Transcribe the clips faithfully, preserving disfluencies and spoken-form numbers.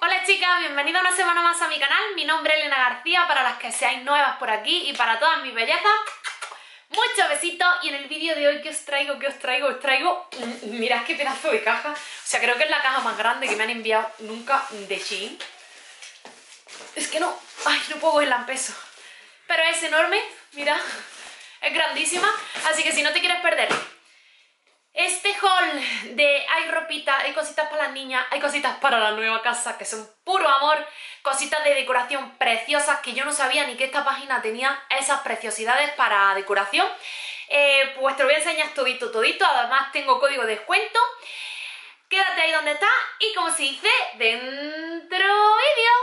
Hola chicas, bienvenidas una semana más a mi canal. Mi nombre es Elena García, para las que seáis nuevas por aquí y para todas mis bellezas, muchos besitos. Y en el vídeo de hoy, ¿qué os traigo? ¿Qué os traigo? Os traigo, mirad qué pedazo de caja. O sea, creo que es la caja más grande que me han enviado nunca de Shein. Es que no, ay, no puedo cogerla en peso, pero es enorme, mira, es grandísima. Así que si no te quieres perder este haul de hay ropita, hay cositas para las niñas, hay cositas para la nueva casa que son puro amor, cositas de decoración preciosas que yo no sabía ni que esta página tenía esas preciosidades para decoración, eh, pues te lo voy a enseñar todito, todito. Además tengo código de descuento. Quédate ahí donde está y, como se dice, dentro vídeo.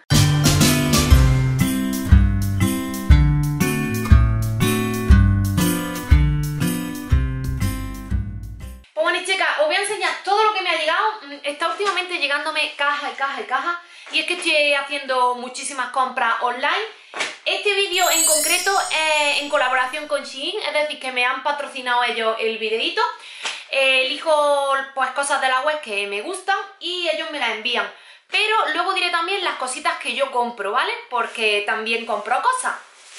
Bueno, chicas, os voy a enseñar todo lo que me ha llegado. Está últimamente llegándome caja y caja y caja, y es que estoy haciendo muchísimas compras online. Este vídeo en concreto es en colaboración con Shein, es decir, que me han patrocinado ellos el videito. Eh, elijo pues cosas de la web que me gustan y ellos me las envían. Pero luego diré también las cositas que yo compro, ¿vale? Porque también compro cosas.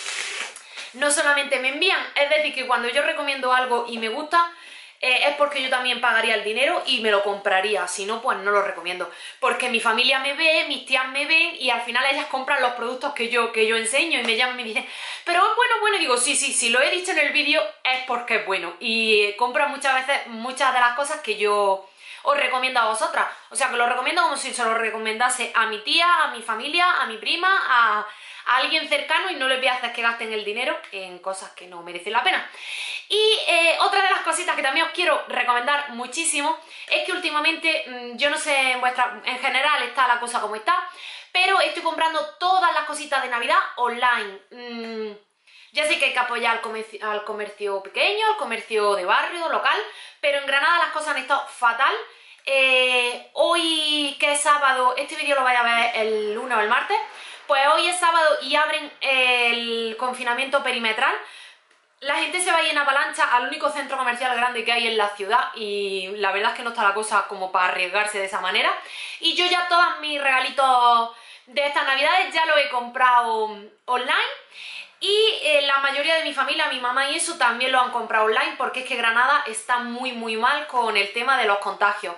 No solamente me envían, es decir, que cuando yo recomiendo algo y me gusta, Eh, es porque yo también pagaría el dinero y me lo compraría. Si no, pues no lo recomiendo, porque mi familia me ve, mis tías me ven y al final ellas compran los productos que yo, que yo enseño y me llaman y me dicen, pero es bueno, bueno, y digo, sí, sí, si lo he dicho en el vídeo es porque es bueno. Y compran muchas veces muchas de las cosas que yo os recomiendo a vosotras. O sea, que lo recomiendo como si se lo recomendase a mi tía, a mi familia, a mi prima, a, a alguien cercano, y no les voy a hacer que gasten el dinero en cosas que no merecen la pena. Y eh, otra de las cositas que también os quiero recomendar muchísimo es que últimamente, mmm, yo no sé en vuestra, en general está la cosa como está, pero estoy comprando todas las cositas de Navidad online. Mmm, ya sé que hay que apoyar al comercio, al comercio pequeño, al comercio de barrio, local, pero en Granada las cosas han estado fatal. Eh, hoy, que es sábado, este vídeo lo vais a ver el lunes o el martes, pues hoy es sábado y abren el confinamiento perimetral. La gente se va a ir en avalancha al único centro comercial grande que hay en la ciudad y la verdad es que no está la cosa como para arriesgarse de esa manera. Y yo ya todos mis regalitos de estas navidades ya los he comprado online, y eh, la mayoría de mi familia, mi mamá y eso, también lo han comprado online, porque es que Granada está muy muy mal con el tema de los contagios.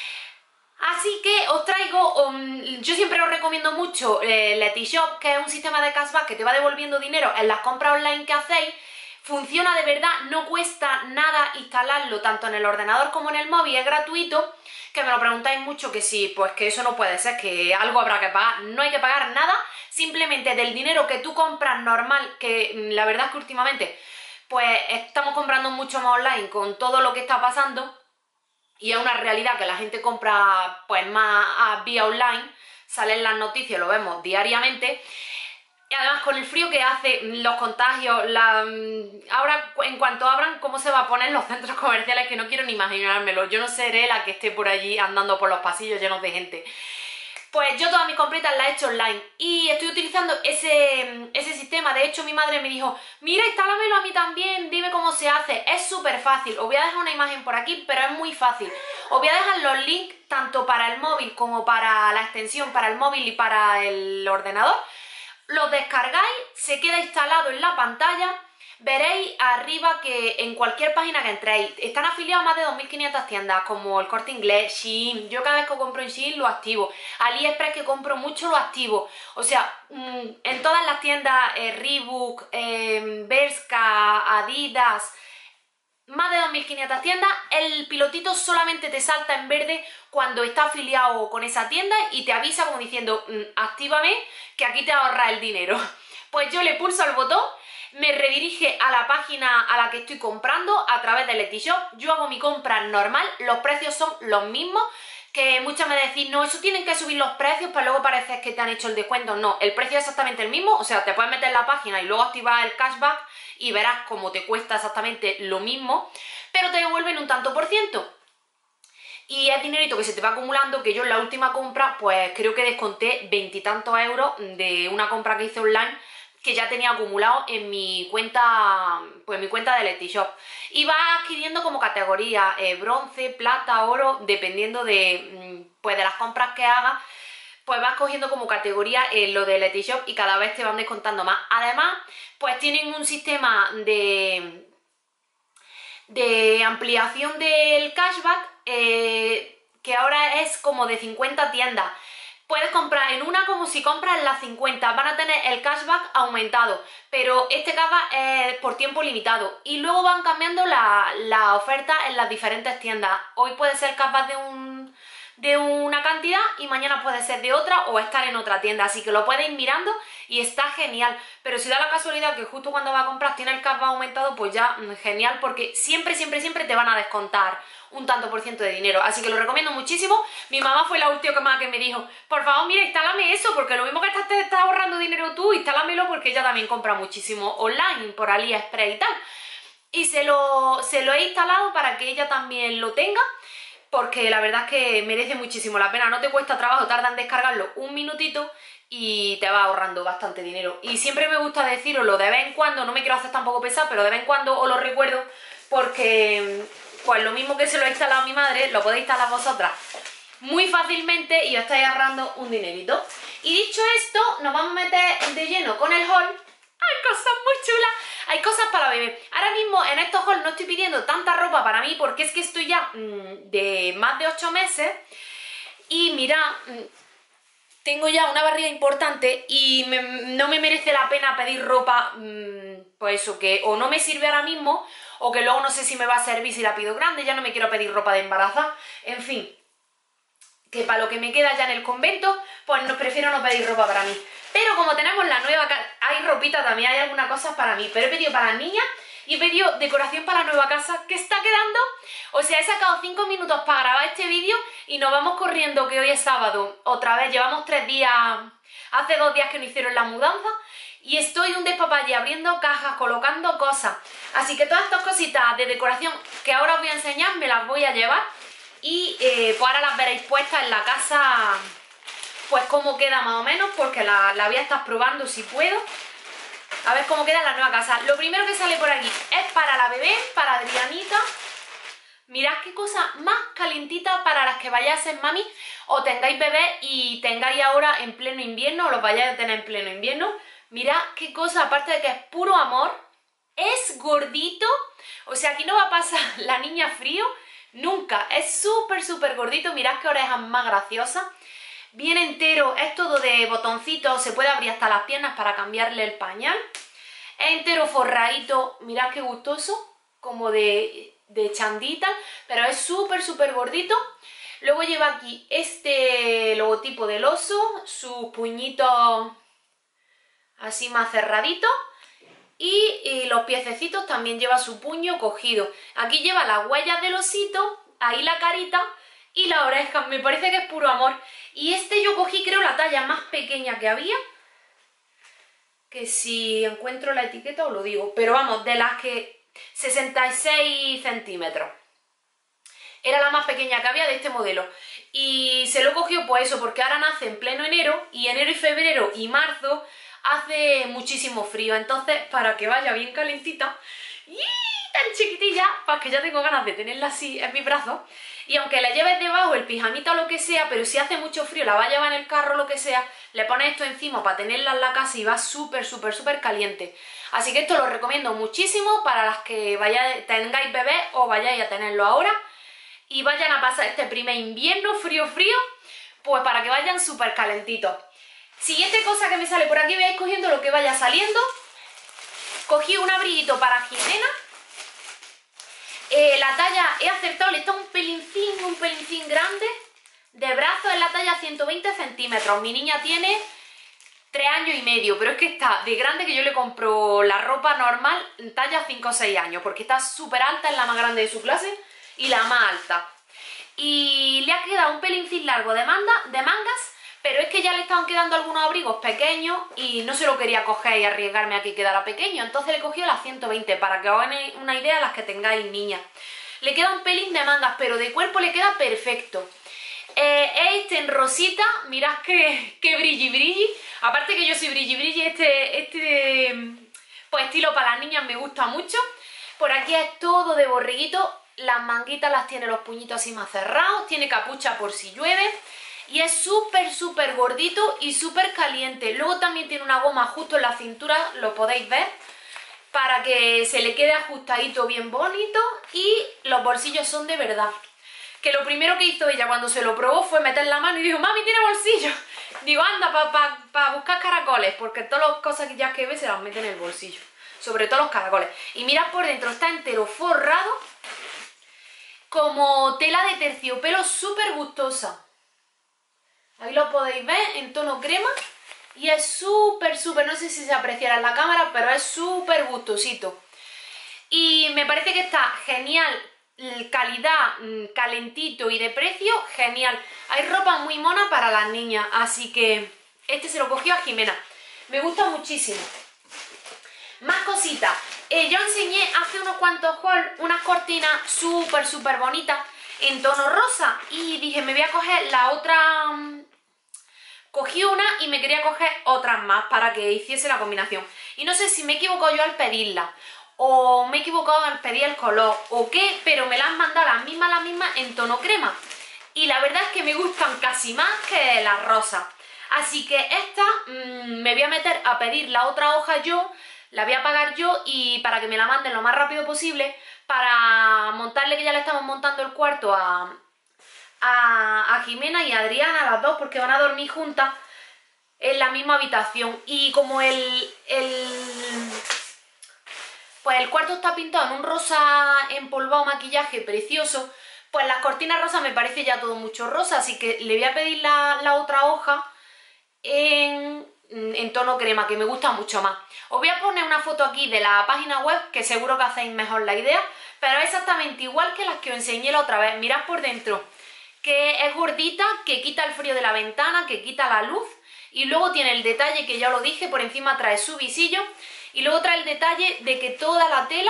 Así que os traigo, um, yo siempre os recomiendo mucho eh, Letishop, que es un sistema de cashback que te va devolviendo dinero en las compras online que hacéis. Funciona de verdad, no cuesta nada instalarlo tanto en el ordenador como en el móvil, es gratuito. Que me lo preguntáis mucho, que sí, pues que eso no puede ser, que algo habrá que pagar. No hay que pagar nada, simplemente del dinero que tú compras normal, que la verdad es que últimamente pues estamos comprando mucho más online con todo lo que está pasando, y es una realidad que la gente compra pues más a vía online, salen las noticias, lo vemos diariamente. Y además con el frío que hace, los contagios, la... ahora en cuanto abran, cómo se va a poner los centros comerciales, que no quiero ni imaginármelo. Yo no seré la que esté por allí andando por los pasillos llenos de gente. Pues yo todas mis compritas las he hecho online y estoy utilizando ese, ese sistema. De hecho, mi madre me dijo, mira, instálamelo a mí también, dime cómo se hace. Es súper fácil. Os voy a dejar una imagen por aquí, pero es muy fácil. Os voy a dejar los links tanto para el móvil como para la extensión para el móvil y para el ordenador. Lo descargáis, se queda instalado en la pantalla. Veréis arriba que en cualquier página que entréis están afiliados más de dos mil quinientas tiendas, como el Corte Inglés, Shein. Yo cada vez que compro en Shein lo activo. AliExpress, que compro mucho, lo activo. O sea, en todas las tiendas, eh, Reebok, eh, Bershka, Adidas, más de dos mil quinientas tiendas, el pilotito solamente te salta en verde cuando está afiliado con esa tienda y te avisa como diciendo, actívame, que aquí te ahorra el dinero. Pues yo le pulso al botón, me redirige a la página a la que estoy comprando a través de Letishop. Yo hago mi compra normal, los precios son los mismos, que muchas me decís, no, eso tienen que subir los precios para luego parecer que te han hecho el descuento. No, el precio es exactamente el mismo, o sea, te puedes meter en la página y luego activar el cashback y verás cómo te cuesta exactamente lo mismo, pero te devuelven un tanto por ciento. Y es dinerito que se te va acumulando, que yo en la última compra, pues creo que desconté veintitantos euros de una compra que hice online, que ya tenía acumulado en mi cuenta, pues mi cuenta de Letishop. Y va adquiriendo como categoría eh, bronce, plata, oro, dependiendo de, pues, de las compras que haga. pues vas cogiendo como categoría eh, lo de Letishop y cada vez te van descontando más. Además, pues tienen un sistema de, de ampliación del cashback eh, que ahora es como de cincuenta tiendas. Puedes comprar en una como si compras en las cincuenta, van a tener el cashback aumentado, pero este cashback es por tiempo limitado y luego van cambiando la, la oferta en las diferentes tiendas. Hoy puede ser cashback de, un, de una cantidad y mañana puede ser de otra o estar en otra tienda, así que lo puedes ir mirando y está genial. Pero si da la casualidad que justo cuando vas a comprar tiene el cashback aumentado, pues ya genial, porque siempre, siempre, siempre te van a descontar un tanto por ciento de dinero, así que lo recomiendo muchísimo. Mi mamá fue la última que me dijo, por favor, mira, instálame eso, porque lo mismo que estás, te estás ahorrando dinero tú, instálamelo, porque ella también compra muchísimo online, por AliExpress y tal, y se lo, se lo he instalado para que ella también lo tenga, porque la verdad es que merece muchísimo la pena, no te cuesta trabajo, tarda en descargarlo un minutito y te va ahorrando bastante dinero. Y siempre me gusta deciroslo de vez en cuando, no me quiero hacer tampoco pesar, pero de vez en cuando os lo recuerdo, porque pues lo mismo que se lo he instalado a mi madre, lo podéis instalar vosotras muy fácilmente y os estáis ahorrando un dinerito. Y dicho esto, nos vamos a meter de lleno con el haul. Hay cosas muy chulas, hay cosas para bebé. Ahora mismo en estos hauls no estoy pidiendo tanta ropa para mí porque es que estoy ya mmm, de más de ocho meses y mirad, mmm, tengo ya una barriga importante y me, no me merece la pena pedir ropa, mmm, pues eso, que o no me sirve ahora mismo o que luego no sé si me va a servir si la pido grande, ya no me quiero pedir ropa de embarazada, en fin, que para lo que me queda ya en el convento, pues no, prefiero no pedir ropa para mí. Pero como tenemos la nueva casa, hay ropita también, hay algunas cosas para mí, pero he pedido para las niñas y he pedido decoración para la nueva casa que está quedando. O sea, he sacado cinco minutos para grabar este vídeo y nos vamos corriendo, que hoy es sábado, otra vez, llevamos tres días, hace dos días que nos hicieron la mudanza. Y estoy un despapalle abriendo cajas, colocando cosas. Así que todas estas cositas de decoración que ahora os voy a enseñar me las voy a llevar. Y eh, pues ahora las veréis puestas en la casa, pues cómo queda más o menos, porque la, la voy a estar probando si puedo. A ver cómo queda en la nueva casa. Lo primero que sale por aquí es para la bebé, para Adrianita. Mirad qué cosa más calentita para las que vayáis a ser mami o tengáis bebé y tengáis ahora en pleno invierno o los vayáis a tener en pleno invierno. Mirad qué cosa, aparte de que es puro amor, es gordito, o sea, aquí no va a pasar la niña frío, nunca, es súper, súper gordito, mirad qué orejas más graciosas, bien entero, es todo de botoncitos, se puede abrir hasta las piernas para cambiarle el pañal, es entero forradito, mirad qué gustoso, como de, de chandita, pero es súper, súper gordito. Luego lleva aquí este logotipo del oso, sus puñitos así más cerradito y, y los piececitos también lleva su puño cogido. Aquí lleva las huellas del osito, ahí la carita y la oreja, me parece que es puro amor. Y este yo cogí creo la talla más pequeña que había, que si encuentro la etiqueta os lo digo, pero vamos, de las que sesenta y seis centímetros. Era la más pequeña que había de este modelo. Y se lo cogió pues eso, porque ahora nace en pleno enero y enero y febrero y marzo hace muchísimo frío, entonces para que vaya bien calentita y tan chiquitilla, pues que ya tengo ganas de tenerla así en mis brazos. Y aunque la lleves debajo el pijamita o lo que sea, pero si hace mucho frío, la va a llevar en el carro o lo que sea, le pones esto encima para tenerla en la casa y va súper, súper, súper caliente. Así que esto lo recomiendo muchísimo para las que vayáis, tengáis bebés o vayáis a tenerlo ahora y vayan a pasar este primer invierno frío, frío, pues para que vayan súper calentitos. Siguiente cosa que me sale por aquí, voy a ir cogiendo lo que vaya saliendo. Cogí un abriguito para Jimena. Eh, la talla he acertado, le está un pelincín, un pelincín grande. De brazo es la talla ciento veinte centímetros. Mi niña tiene tres años y medio, pero es que está de grande que yo le compro la ropa normal en talla cinco o seis años, porque está súper alta, es la más grande de su clase y la más alta. Y le ha quedado un pelincín largo de, manda, de mangas, pero es que ya le estaban quedando algunos abrigos pequeños y no se lo quería coger y arriesgarme a que quedara pequeño, entonces le he cogido las ciento veinte para que os hagáis una idea las que tengáis niñas. Le queda un pelín de mangas, pero de cuerpo le queda perfecto. Eh, es este en rosita, mirad que, que brilli brilli, aparte que yo soy brilli brilli, este, este pues estilo para las niñas me gusta mucho. Por aquí es todo de borreguito, las manguitas las tiene los puñitos así más cerrados, tiene capucha por si llueve. y es súper súper gordito y súper caliente. Luego también tiene una goma justo en la cintura, lo podéis ver, para que se le quede ajustadito bien bonito, y los bolsillos son de verdad. Que lo primero que hizo ella cuando se lo probó fue meter la mano y dijo, mami, tiene bolsillo. Digo, anda, para pa, pa buscar caracoles, porque todas las cosas que ya que ve se las mete en el bolsillo. Sobre todo los caracoles. Y mirad por dentro, está entero forrado, como tela de terciopelo, súper gustosa. Ahí lo podéis ver, en tono crema. Y es súper, súper, no sé si se apreciará en la cámara, pero es súper gustosito. Y me parece que está genial. Calidad, calentito y de precio, genial. Hay ropa muy mona para las niñas, así que este se lo cogió a Jimena. Me gusta muchísimo. Más cositas. Eh, yo enseñé hace unos cuantos hauls unas cortinas súper, súper bonitas en tono rosa. Y dije, me voy a coger la otra... Cogí una y me quería coger otras más para que hiciese la combinación. Y no sé si me he equivocado yo al pedirla, o me he equivocado al pedir el color, o qué, pero me las han mandado las mismas, las mismas en tono crema. Y la verdad es que me gustan casi más que las rosas. Así que esta mmm, me voy a meter a pedir la otra hoja yo, la voy a pagar yo, y para que me la manden lo más rápido posible, para montarle, que ya le estamos montando el cuarto a, a, a Jimena y a Adriana, las dos, porque van a dormir juntas en la misma habitación. Y como el... el pues el cuarto está pintado en un rosa empolvado, maquillaje precioso, pues las cortinas rosas me parece ya todo mucho rosa, así que le voy a pedir la, la otra hoja en, en tono crema, que me gusta mucho más. Os voy a poner una foto aquí de la página web, que seguro que hacéis mejor la idea, pero es exactamente igual que las que os enseñé la otra vez. Mirad por dentro, que es gordita, que quita el frío de la ventana, que quita la luz, y luego tiene el detalle, que ya lo dije, por encima trae su visillo. Y luego trae el detalle de que toda la tela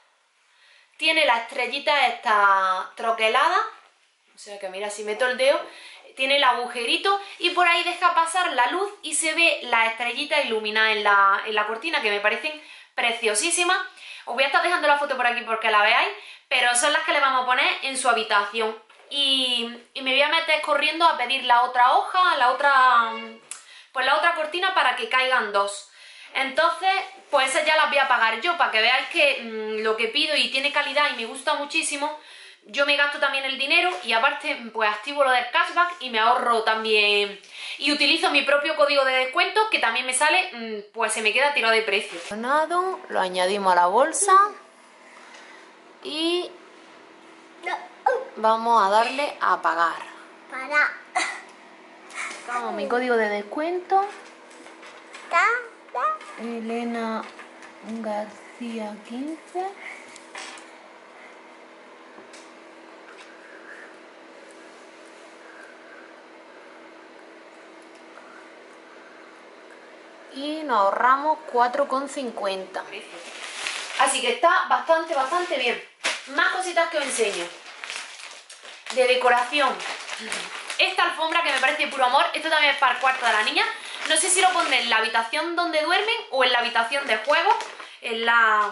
tiene la estrellita esta troquelada. O sea que mira, si meto el dedo, tiene el agujerito y por ahí deja pasar la luz y se ve la estrellita iluminada en la, en la cortina, que me parecen preciosísimas. Os voy a estar dejando la foto por aquí porque la veáis, pero son las que le vamos a poner en su habitación. Y, y me voy a meter corriendo a pedir la otra hoja, la otra, pues la otra cortina, para que caigan dos. Entonces, pues esas ya las voy a pagar yo, para que veáis que mmm, lo que pido y tiene calidad y me gusta muchísimo. Yo me gasto también el dinero y aparte pues activo lo del cashback y me ahorro también. Y utilizo mi propio código de descuento, que también me sale, mmm, pues se me queda tirado de precio. Lo añadimos a la bolsa y vamos a darle a pagar. Para. Vamos, mi código de descuento. Elena García quince. Y nos ahorramos cuatro con cincuenta. Así que está bastante, bastante bien. Más cositas que os enseño. De decoración. Esta alfombra que me parece puro amor. Esto también es para el cuarto de la niña. No sé si lo pondré en la habitación donde duermen o en la habitación de juego, en la,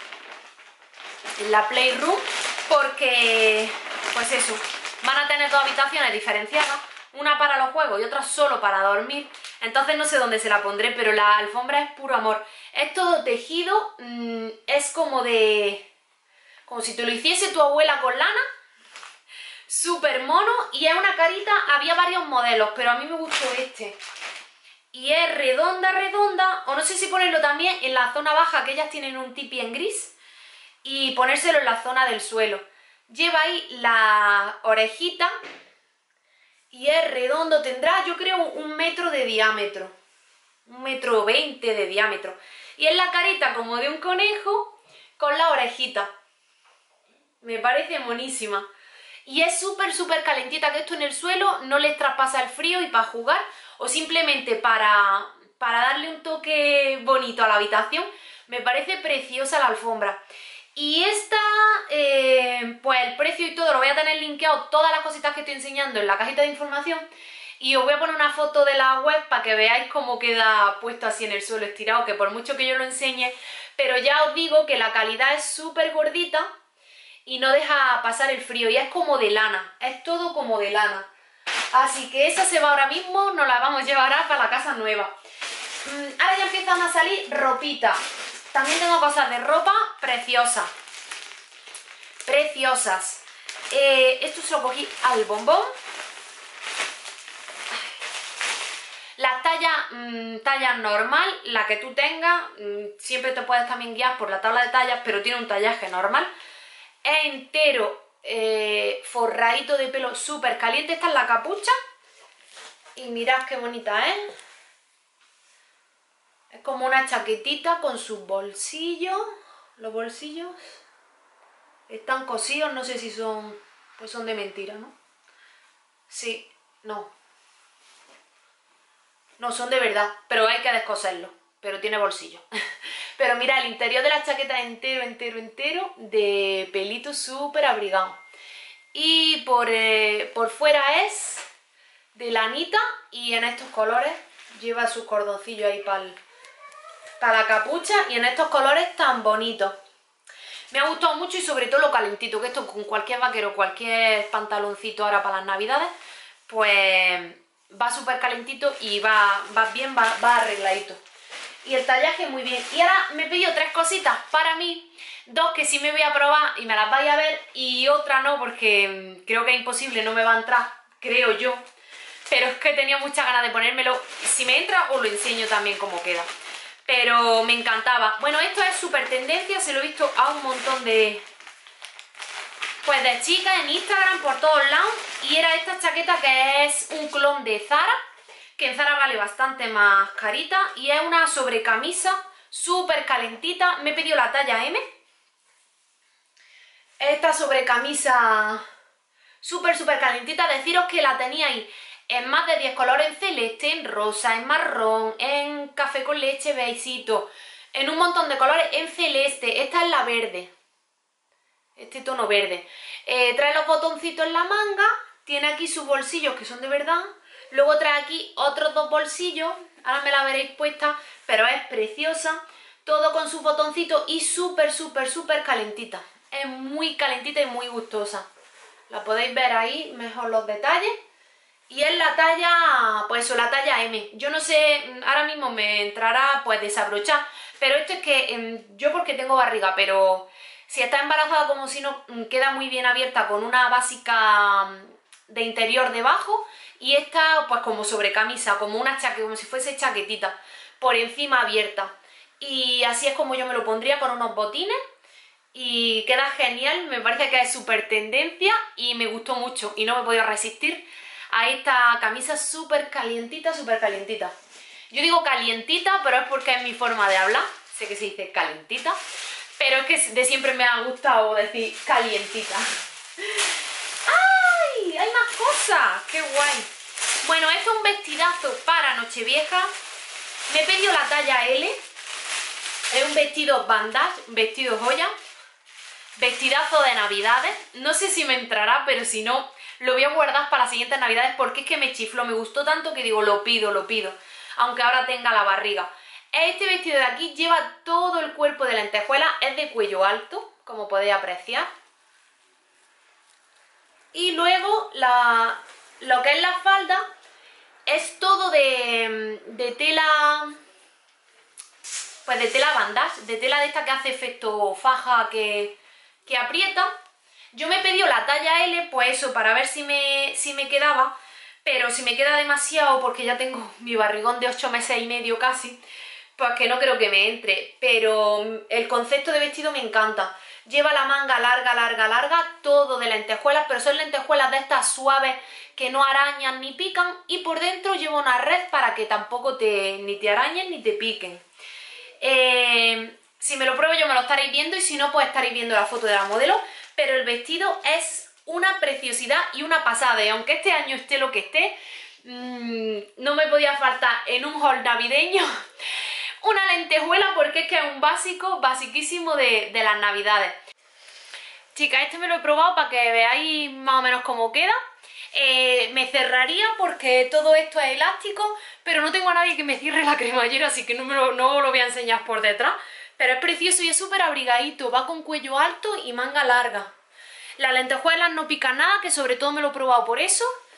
en la playroom, porque, pues eso, van a tener dos habitaciones diferenciadas, una para los juegos y otra solo para dormir. Entonces no sé dónde se la pondré, pero la alfombra es puro amor. Es todo tejido, mmm, es como de... como si te lo hiciese tu abuela con lana. Súper mono, y es una carita. Había varios modelos, pero a mí me gustó este. Y es redonda, redonda, o no sé si ponerlo también en la zona baja, que ellas tienen un tipi en gris, y ponérselo en la zona del suelo. Lleva ahí la orejita y es redondo, tendrá yo creo un metro de diámetro, un metro veinte de diámetro. Y es la carita como de un conejo con la orejita. Me parece monísima. Y es súper, súper calentita, que esto en el suelo no les traspasa el frío, y para jugar o simplemente para, para darle un toque bonito a la habitación, me parece preciosa la alfombra. Y esta, eh, pues el precio y todo lo voy a tener linkeado, todas las cositas que estoy enseñando, en la cajita de información. Y os voy a poner una foto de la web para que veáis cómo queda puesto así en el suelo estirado, que por mucho que yo lo enseñe, pero ya os digo que la calidad es súper gordita y no deja pasar el frío, y es como de lana, es todo como de lana. Así que esa se va ahora mismo, nos la vamos a llevar para la casa nueva. Ahora ya empiezan a salir ropita. También tengo cosas de ropa preciosas. Preciosas. Eh, esto se lo cogí al bombón. Las tallas, mmm, talla normal, la que tú tengas, mmm, siempre te puedes también guiar por la tabla de tallas, pero tiene un tallaje normal. Es entero, eh, forradito de pelo, súper caliente. Esta es la capucha. Y mirad qué bonita es. ¿eh? Es como una chaquetita con sus bolsillos. Los bolsillos están cosidos, no sé si son, pues son de mentira, ¿no? Sí, no. No, son de verdad, pero hay que descoserlo. Pero tiene bolsillo. Pero mira, el interior de la chaqueta es entero, entero, entero de pelito súper abrigado. Y por, eh, por fuera es de lanita y en estos colores lleva su cordoncillo ahí para pa la capucha y en estos colores tan bonitos. Me ha gustado mucho y sobre todo lo calentito, que esto con cualquier vaquero, cualquier pantaloncito ahora para las navidades, pues va súper calentito y va, va bien, va, va arregladito. Y el tallaje muy bien. Y ahora me he pedido tres cositas para mí, dos que sí me voy a probar y me las vais a ver y otra no porque creo que es imposible, no me va a entrar, creo yo. Pero es que tenía muchas ganas de ponérmelo. Si me entra os lo enseño también cómo queda. Pero me encantaba. Bueno, esto es súper tendencia, se lo he visto a un montón de... Pues de chicas en Instagram por todos lados. Y era esta chaqueta que es un clon de Zara, que en Zara vale bastante más carita. Y es una sobrecamisa súper calentita. Me he pedido la talla eme. Esta sobrecamisa súper, súper calentita. Deciros que la teníais en más de diez colores, en celeste, en rosa, en marrón, en café con leche, beigecito, en un montón de colores, en celeste. Esta es la verde. Este tono verde. Eh, trae los botoncitos en la manga. Tiene aquí sus bolsillos que son de verdad. Luego trae aquí otros dos bolsillos. Ahora me la veréis puesta, pero es preciosa. Todo con sus botoncitos y súper, súper, súper calentita. Es muy calentita y muy gustosa. La podéis ver ahí, mejor los detalles. Y es la talla, pues eso, la talla eme. Yo no sé, ahora mismo me entrará pues desabrochar. Pero esto es que, yo porque tengo barriga, pero... Si está embarazada como si no, queda muy bien abierta con una básica de interior debajo y esta pues como sobrecamisa, como una chaqueta, como si fuese chaquetita, por encima abierta. Y así es como yo me lo pondría con unos botines y queda genial, me parece que es súper tendencia y me gustó mucho y no me he podido resistir a esta camisa súper calientita, súper calientita. Yo digo calientita, pero es porque es mi forma de hablar, sé que se dice calentita. Pero es que de siempre me ha gustado decir calientita. ¡Ay! ¡Hay más cosas! ¡Qué guay! Bueno, esto es un vestidazo para Nochevieja. Me he pedido la talla ele. Es un vestido bandage, un vestido joya. Vestidazo de navidades. No sé si me entrará, pero si no, lo voy a guardar para las siguientes navidades porque es que me chifló. Me gustó tanto que digo, lo pido, lo pido. Aunque ahora tenga la barriga. Este vestido de aquí lleva todo el cuerpo de lentejuela, es de cuello alto, como podéis apreciar. Y luego la, lo que es la falda es todo de, de tela, pues de tela bandage, de tela de esta que hace efecto faja que, que aprieta. Yo me he pedido la talla ele, pues eso, para ver si me, si me quedaba, pero si me queda demasiado, porque ya tengo mi barrigón de ocho meses y medio casi, pues que no creo que me entre, pero el concepto de vestido me encanta. Lleva la manga larga, larga, larga, todo de lentejuelas, pero son lentejuelas de estas suaves que no arañan ni pican y por dentro lleva una red para que tampoco te, ni te arañen ni te piquen. Eh, si me lo pruebo yo me lo estaréis viendo y si no pues estaréis viendo la foto de la modelo, pero el vestido es una preciosidad y una pasada y aunque este año esté lo que esté, mmm, no me podía faltar en un haul navideño una lentejuela porque es que es un básico, basiquísimo de, de las navidades. Chicas, este me lo he probado para que veáis más o menos cómo queda. Eh, me cerraría porque todo esto es elástico, pero no tengo a nadie que me cierre la cremallera, así que no, me lo, no lo voy a enseñar por detrás. Pero es precioso y es súper abrigadito, va con cuello alto y manga larga. Las lentejuelas no pican nada, que sobre todo me lo he probado por eso.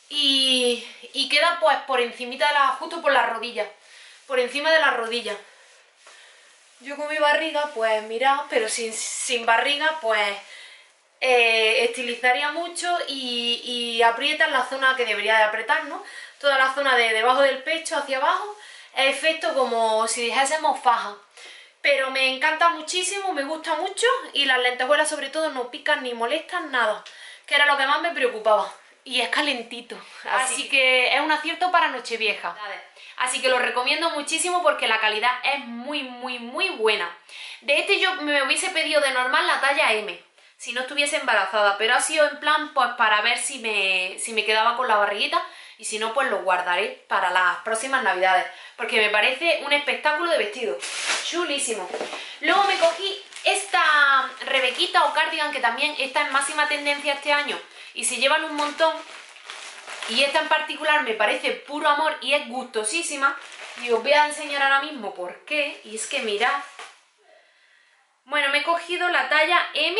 y, y queda pues por encimita de la, justo por las rodillas, por encima de las rodillas. Yo con mi barriga, pues mirad, pero sin, sin barriga, pues eh, estilizaría mucho y, y aprieta en la zona que debería de apretar, ¿no? Toda la zona de debajo del pecho hacia abajo, es efecto como si dijésemos faja. Pero me encanta muchísimo, me gusta mucho y las lentejuelas sobre todo no pican ni molestan nada, que era lo que más me preocupaba. Y es calentito, así, así que es un acierto para Nochevieja. Así que lo recomiendo muchísimo porque la calidad es muy, muy, muy buena. De este yo me hubiese pedido de normal la talla eme, si no estuviese embarazada, pero ha sido en plan pues para ver si me, si me quedaba con la barriguita y si no pues lo guardaré para las próximas navidades, porque me parece un espectáculo de vestido, chulísimo. Luego me cogí esta rebequita o cardigan que también está en máxima tendencia este año y se llevan un montón. Y esta en particular me parece puro amor y es gustosísima. Y os voy a enseñar ahora mismo por qué. Y es que mirad. Bueno, me he cogido la talla eme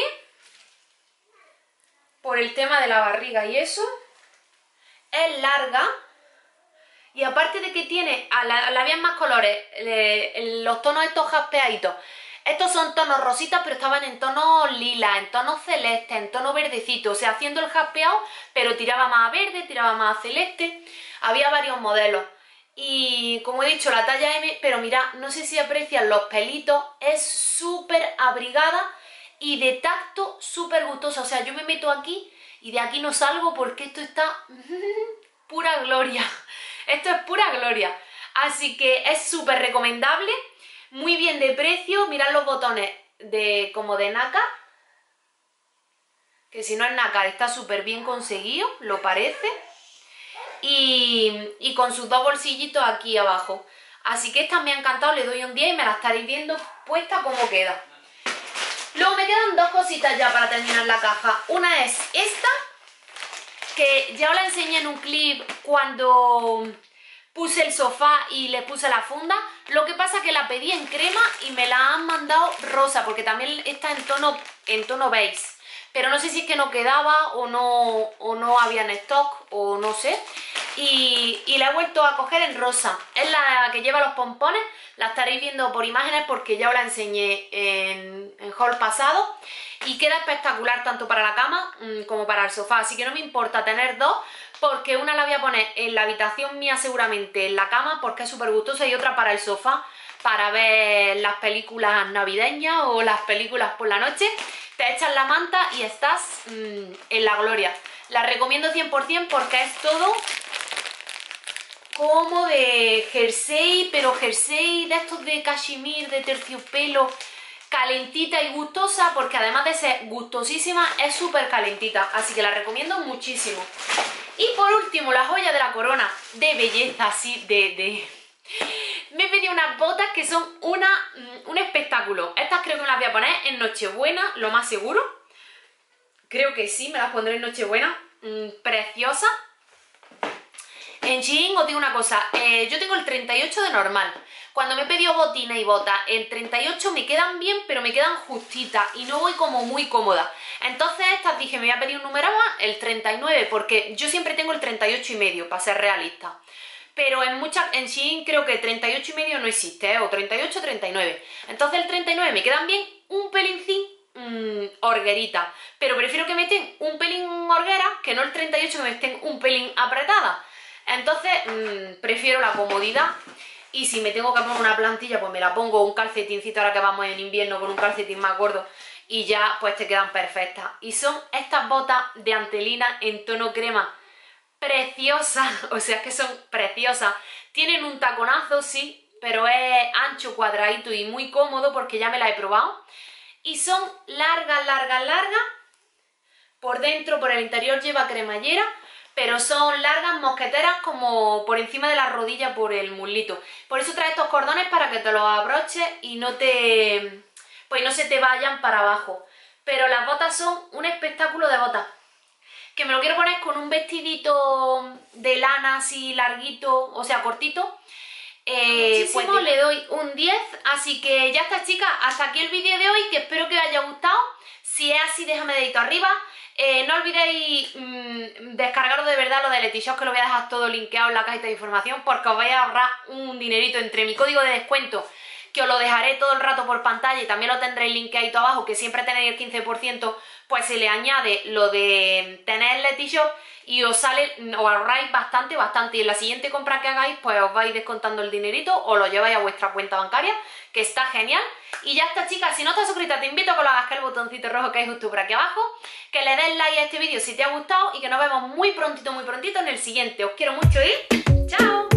por el tema de la barriga y eso. Es larga. Y aparte de que tiene, a la, a la habían más colores, le, los tonos estos jaspeaditos. Estos son tonos rositas, pero estaban en tono lila, en tono celeste, en tono verdecito. O sea, haciendo el jaspeado, pero tiraba más a verde, tiraba más a celeste. Había varios modelos. Y como he dicho, la talla eme, pero mirad, no sé si aprecian los pelitos. Es súper abrigada y de tacto súper gustosa. O sea, yo me meto aquí y de aquí no salgo porque esto está pura gloria. Esto es pura gloria. Así que es súper recomendable. Muy bien de precio, mirad los botones de como de nácar, que si no es nácar está súper bien conseguido, lo parece, y, y con sus dos bolsillitos aquí abajo. Así que esta me ha encantado, le doy un diez y me la estaréis viendo puesta como queda. Luego me quedan dos cositas ya para terminar la caja. Una es esta, que ya os la enseñé en un clip cuando puse el sofá y le puse la funda. Lo que pasa es que la pedí en crema y me la han mandado rosa, porque también está en tono, en tono beige. Pero no sé si es que no quedaba o no, o no había en stock o no sé. Y, y la he vuelto a coger en rosa. Es la que lleva los pompones. La estaréis viendo por imágenes porque ya os la enseñé en, en haul pasado. Y queda espectacular tanto para la cama mmm, como para el sofá. Así que no me importa tener dos, porque una la voy a poner en la habitación mía seguramente en la cama porque es súper gustosa, y otra para el sofá para ver las películas navideñas o las películas por la noche. Te echas la manta y estás mmm, en la gloria. La recomiendo cien por cien porque es todo como de jersey, pero jersey de estos de cachemir, de terciopelo, calentita y gustosa, porque además de ser gustosísima es súper calentita, así que la recomiendo muchísimo. Y por último, la joya de la corona de belleza, así de... de... me he pedido unas botas que son una, un espectáculo. Estas creo que me las voy a poner en Nochebuena, lo más seguro. Creo que sí, me las pondré en Nochebuena. Mm, preciosas. En Shein os digo una cosa, eh, yo tengo el treinta y ocho de normal. Cuando me he pedido botines y botas, el treinta y ocho me quedan bien, pero me quedan justitas y no voy como muy cómoda. Entonces estas dije, me voy a pedir un número más, el treinta y nueve, porque yo siempre tengo el treinta y ocho y medio, para ser realista. Pero en muchas, en Shein creo que treinta y ocho y medio no existe, ¿eh? O treinta y ocho o treinta y nueve. Entonces el treinta y nueve me quedan bien, un pelincín mmm, horguerita. Pero prefiero que me estén un pelín horguera que no el treinta y ocho que me estén un pelín apretada. Entonces mmm, prefiero la comodidad, y si me tengo que poner una plantilla pues me la pongo, un calcetincito ahora que vamos en invierno con un calcetín más gordo, y ya pues te quedan perfectas. Y son estas botas de Antelina en tono crema, preciosas, o sea, es que son preciosas. Tienen un taconazo, sí, pero es ancho, cuadradito y muy cómodo porque ya me la he probado. Y son largas, largas, largas. Por dentro, por el interior lleva cremallera, pero son largas, mosqueteras, como por encima de la rodilla, por el muslito. Por eso trae estos cordones para que te los abroches y no te, pues no se te vayan para abajo. Pero las botas son un espectáculo de botas. Que me lo quiero poner con un vestidito de lana así larguito, o sea cortito. Eh, pues le doy un diez. Así que ya está, chicas, hasta aquí el vídeo de hoy, que espero que os haya gustado. Si es así, déjame dedito arriba. Eh, no olvidéis mmm, descargaros de verdad lo de Letishop, que lo voy a dejar todo linkeado en la cajita de información, porque os vais a ahorrar un dinerito entre mi código de descuento, que os lo dejaré todo el rato por pantalla y también lo tendréis linkeadito abajo, que siempre tenéis el quince por ciento, pues se le añade lo de tener Letishop y os sale, os ahorráis bastante, bastante, y en la siguiente compra que hagáis pues os vais descontando el dinerito o lo lleváis a vuestra cuenta bancaria, que está genial. Y ya está, chicas, si no estás suscrita te invito a que lo hagas, que el botoncito rojo que hay justo por aquí abajo, que le des like a este vídeo si te ha gustado y que nos vemos muy prontito, muy prontito en el siguiente. Os quiero mucho y ¡chao!